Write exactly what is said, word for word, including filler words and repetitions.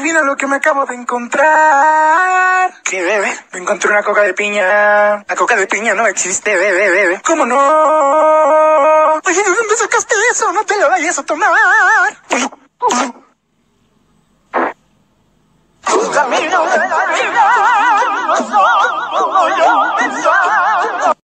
Adivina lo que me acabo de encontrar. ¿Qué, bebé? Me encontré una coca de piña. La coca de piña no existe, bebé, bebé. ¿Cómo no? Oye, ¿de dónde sacaste eso? No te lo vayas a tomar. Tu camino de la vida no son como yo pensaba.